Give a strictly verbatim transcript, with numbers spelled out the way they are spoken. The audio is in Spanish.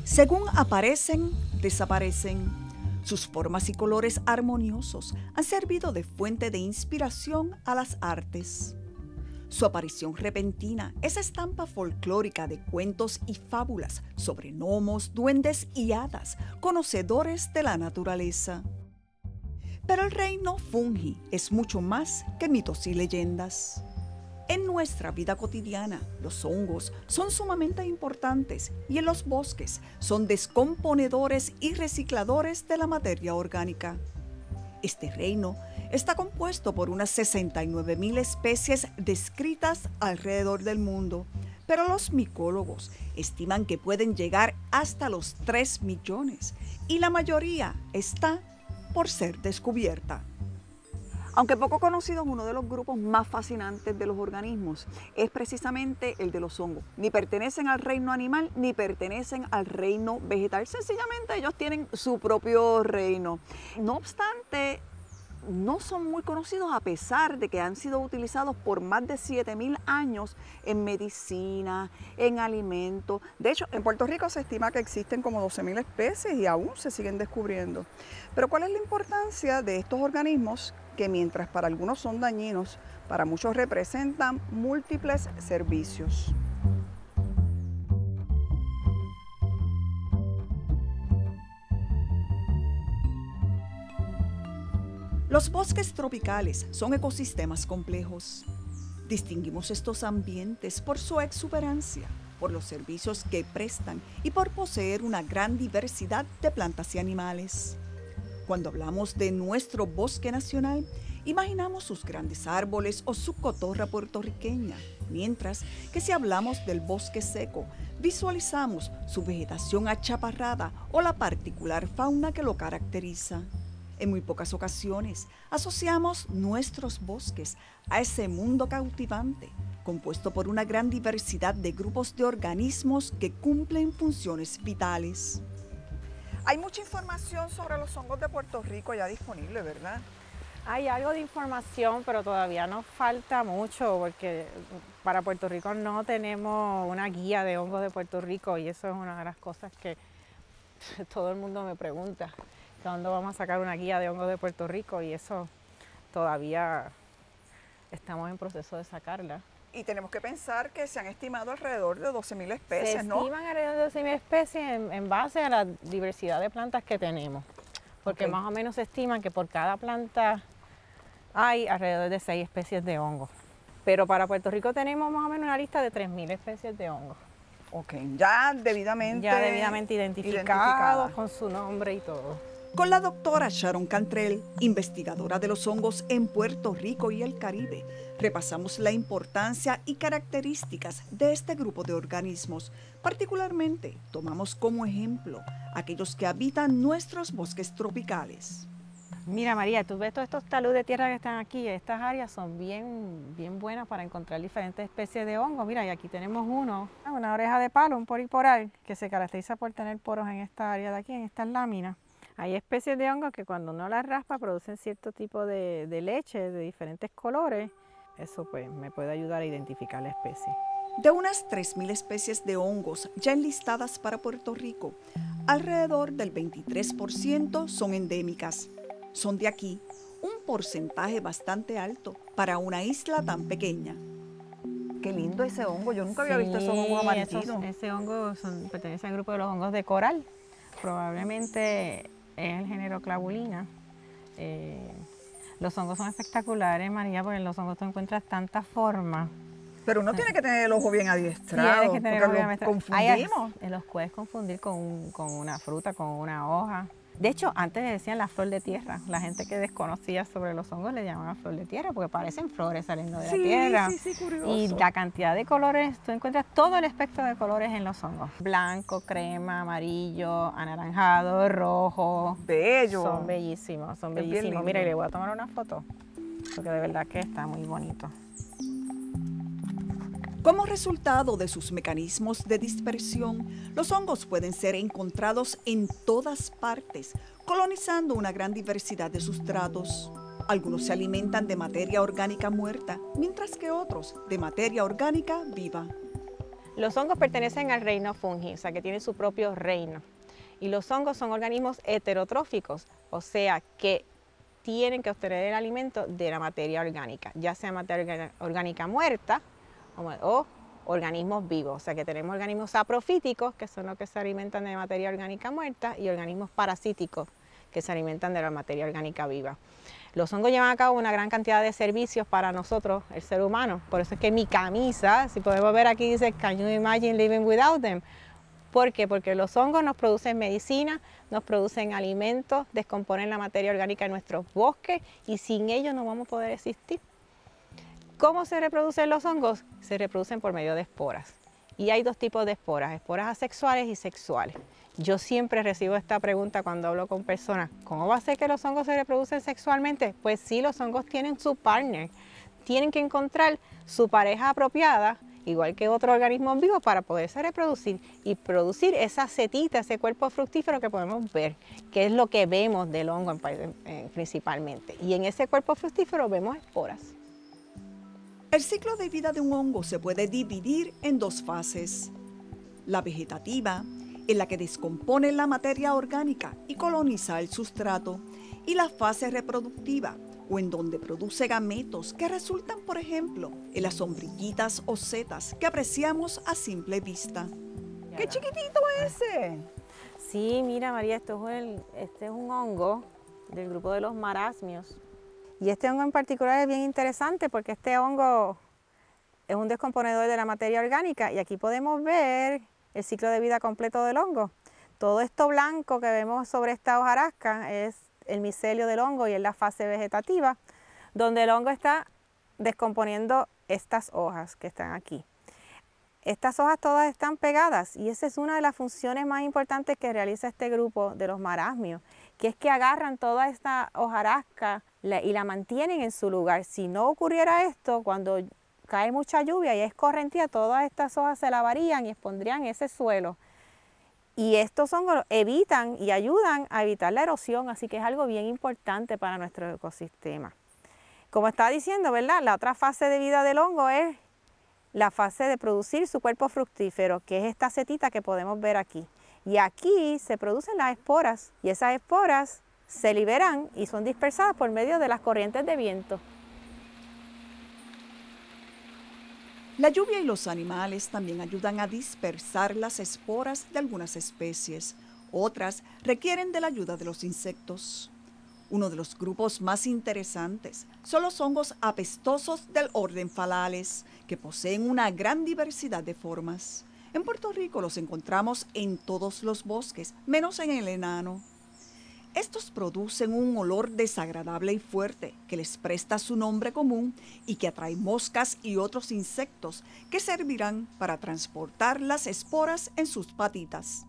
Según aparecen, desaparecen. Sus formas y colores armoniosos han servido de fuente de inspiración a las artes. Su aparición repentina, esa estampa folclórica de cuentos y fábulas sobre gnomos, duendes y hadas, conocedores de la naturaleza. Pero el reino fungi es mucho más que mitos y leyendas. En nuestra vida cotidiana, los hongos son sumamente importantes y en los bosques son descomponedores y recicladores de la materia orgánica. Este reino está compuesto por unas sesenta y nueve mil especies descritas alrededor del mundo, pero los micólogos estiman que pueden llegar hasta los tres millones y la mayoría está por ser descubierta. Aunque poco conocido, uno de los grupos más fascinantes de los organismos es precisamente el de los hongos. Ni pertenecen al reino animal ni pertenecen al reino vegetal. Sencillamente ellos tienen su propio reino. No obstante, no son muy conocidos a pesar de que han sido utilizados por más de siete mil años en medicina, en alimentos. De hecho, en Puerto Rico se estima que existen como doce mil especies y aún se siguen descubriendo. Pero ¿cuál es la importancia de estos organismos que mientras para algunos son dañinos, para muchos representan múltiples servicios? Los bosques tropicales son ecosistemas complejos. Distinguimos estos ambientes por su exuberancia, por los servicios que prestan y por poseer una gran diversidad de plantas y animales. Cuando hablamos de nuestro bosque nacional, imaginamos sus grandes árboles o su cotorra puertorriqueña, mientras que si hablamos del bosque seco, visualizamos su vegetación achaparrada o la particular fauna que lo caracteriza. En muy pocas ocasiones asociamos nuestros bosques a ese mundo cautivante, compuesto por una gran diversidad de grupos de organismos que cumplen funciones vitales. Hay mucha información sobre los hongos de Puerto Rico ya disponible, ¿verdad? Hay algo de información, pero todavía nos falta mucho porque para Puerto Rico no tenemos una guía de hongos de Puerto Rico y eso es una de las cosas que todo el mundo me pregunta. ¿Cuándo vamos a sacar una guía de hongos de Puerto Rico? Y eso todavía estamos en proceso de sacarla. Y tenemos que pensar que se han estimado alrededor de doce mil especies, se ¿no? Se estiman alrededor de doce mil especies en, en base a la diversidad de plantas que tenemos. Porque okay, más o menos se estima que por cada planta hay alrededor de seis especies de hongos. Pero para Puerto Rico tenemos más o menos una lista de tres mil especies de hongos. Ok, ya debidamente, ya debidamente identificados con su nombre y todo. Con la doctora Sharon Cantrell, investigadora de los hongos en Puerto Rico y el Caribe, repasamos la importancia y características de este grupo de organismos. Particularmente, tomamos como ejemplo aquellos que habitan nuestros bosques tropicales. Mira, María, tú ves todos estos taludes de tierra que están aquí. Estas áreas son bien, bien buenas para encontrar diferentes especies de hongos. Mira, y aquí tenemos uno, una oreja de palo, un poriporal, que se caracteriza por tener poros en esta área de aquí, en estas láminas. Hay especies de hongos que cuando uno las raspa producen cierto tipo de, de leche de diferentes colores. Eso pues me puede ayudar a identificar la especie. De unas tres mil especies de hongos ya enlistadas para Puerto Rico, alrededor del veintitrés por ciento son endémicas. Son de aquí, un porcentaje bastante alto para una isla tan pequeña. Qué lindo ese hongo, yo nunca sí, había visto esos hongos amarillitos. Ese hongo son, pertenece al grupo de los hongos de coral. Probablemente es el género Clavulina. Eh, los hongos son espectaculares, María, porque en los hongos tú encuentras tantas formas. Pero uno tiene que tener el ojo bien adiestrado, Tienes que tener porque los los confundimos. Hay, los puedes confundir con, con una fruta, con una hoja. De hecho, antes le decían la flor de tierra. La gente que desconocía sobre los hongos le llamaban flor de tierra porque parecen flores saliendo de sí, la tierra. Sí, sí, curioso. Y la cantidad de colores, tú encuentras todo el espectro de colores en los hongos. Blanco, crema, amarillo, anaranjado, rojo. Bello. Son bellísimos, son bellísimos. Mira, y le voy a tomar una foto porque de verdad que está muy bonito. Como resultado de sus mecanismos de dispersión, los hongos pueden ser encontrados en todas partes, colonizando una gran diversidad de sustratos. Algunos se alimentan de materia orgánica muerta, mientras que otros de materia orgánica viva. Los hongos pertenecen al reino fungi, o sea que tienen su propio reino. Y los hongos son organismos heterotróficos, o sea que tienen que obtener el alimento de la materia orgánica, ya sea materia orgánica muerta o, o organismos vivos. O sea que tenemos organismos saprofíticos, que son los que se alimentan de materia orgánica muerta, y organismos parasíticos, que se alimentan de la materia orgánica viva. Los hongos llevan a cabo una gran cantidad de servicios para nosotros, el ser humano. Por eso es que mi camisa, si podemos ver aquí, dice "Can you imagine living without them?". ¿Por qué? Porque los hongos nos producen medicina, nos producen alimentos, descomponen la materia orgánica en nuestros bosques y sin ellos no vamos a poder existir. ¿Cómo se reproducen los hongos? Se reproducen por medio de esporas. Y hay dos tipos de esporas, esporas asexuales y sexuales. Yo siempre recibo esta pregunta cuando hablo con personas, ¿cómo va a ser que los hongos se reproducen sexualmente? Pues sí, los hongos tienen su partner, tienen que encontrar su pareja apropiada, igual que otros organismos vivos, para poderse reproducir y producir esa setita, ese cuerpo fructífero que podemos ver, que es lo que vemos del hongo en, en, principalmente. Y en ese cuerpo fructífero vemos esporas. El ciclo de vida de un hongo se puede dividir en dos fases. La vegetativa, en la que descompone la materia orgánica y coloniza el sustrato, y la fase reproductiva, o en donde produce gametos que resultan, por ejemplo, en las sombrillitas o setas que apreciamos a simple vista. ¡Qué chiquitito es ese! Sí, mira María, esto es el, este es un hongo del grupo de los marasmios. Y este hongo en particular es bien interesante porque este hongo es un descomponedor de la materia orgánica y aquí podemos ver el ciclo de vida completo del hongo. Todo esto blanco que vemos sobre esta hojarasca es el micelio del hongo y es la fase vegetativa, donde el hongo está descomponiendo estas hojas que están aquí. Estas hojas todas están pegadas y esa es una de las funciones más importantes que realiza este grupo de los marasmios, que es que agarran toda esta hojarasca y la mantienen en su lugar. Si no ocurriera esto, cuando cae mucha lluvia y es correntía, todas estas hojas se lavarían y expondrían ese suelo. Y estos hongos evitan y ayudan a evitar la erosión, así que es algo bien importante para nuestro ecosistema. Como estaba diciendo, ¿verdad? La otra fase de vida del hongo es la fase de producir su cuerpo fructífero, que es esta setita que podemos ver aquí. Y aquí se producen las esporas y esas esporas se liberan y son dispersadas por medio de las corrientes de viento. La lluvia y los animales también ayudan a dispersar las esporas de algunas especies. Otras requieren de la ayuda de los insectos. Uno de los grupos más interesantes son los hongos apestosos del orden Phalaales, que poseen una gran diversidad de formas. En Puerto Rico los encontramos en todos los bosques, menos en el enano. Estos producen un olor desagradable y fuerte que les presta su nombre común y que atrae moscas y otros insectos que servirán para transportar las esporas en sus patitas.